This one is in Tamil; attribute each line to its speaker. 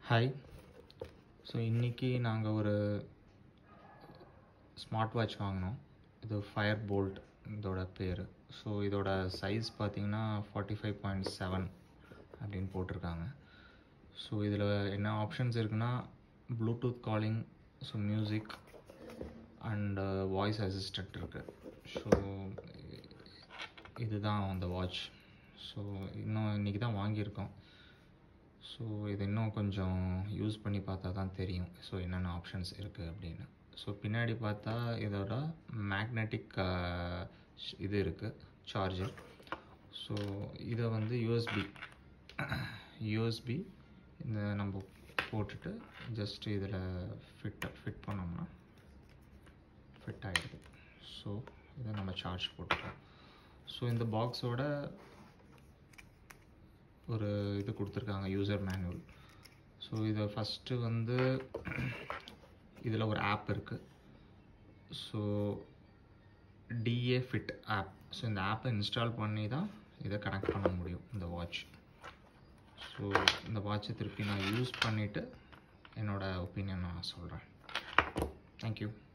Speaker 1: ஹாய். ஸோ இன்றைக்கி நாங்கள் ஒரு ஸ்மார்ட் வாட்ச் வாங்கினோம். இது ஃபயர் போல்ட் இதோட பேர். ஸோ இதோட சைஸ் பார்த்திங்கன்னா 45.7 அப்படின்னு போட்டிருக்காங்க. ஸோ இதில் என்ன ஆப்ஷன்ஸ் இருக்குன்னா bluetooth calling, so music and voice assistant இருக்குது. ஸோ இதுதான் அந்த வாட்ச். ஸோ இன்னும் இன்றைக்கி தான் வாங்கியிருக்கோம். ஸோ இது இன்னும் கொஞ்சம் யூஸ் பண்ணி பார்த்தா தான் தெரியும் ஸோ என்னென்ன ஆப்ஷன்ஸ் இருக்குது அப்படின்னு. ஸோ பின்னாடி பார்த்தா இதோட மேக்னெட்டிக் இது இருக்குது, சார்ஜர். ஸோ இதை வந்து யூஎஸ்பி இந்த நம்ம போட்டுட்டு ஜஸ்ட் இதில் ஃபிட் பண்ணோம்னா ஃபிட் ஆகிடுது. ஸோ இதை நம்ம சார்ஜ் போட்டுக்கலாம். ஸோ இந்த பாக்ஸோட ஒரு இது கொடுத்துருக்காங்க, யூசர் மேனுவல். ஸோ இதை ஃபஸ்ட்டு வந்து இதில் ஒரு ஆப் இருக்குது. So DA fit app. So இந்த ஆப்பை இன்ஸ்டால் பண்ணி தான் இதை கனெக்ட் பண்ண முடியும் இந்த வாட்ச். ஸோ இந்த வாட்சை திருப்பி நான் யூஸ் பண்ணிவிட்டு என்னோடய ஒப்பீனியன் நான் சொல்கிறேன். தேங்க்யூ.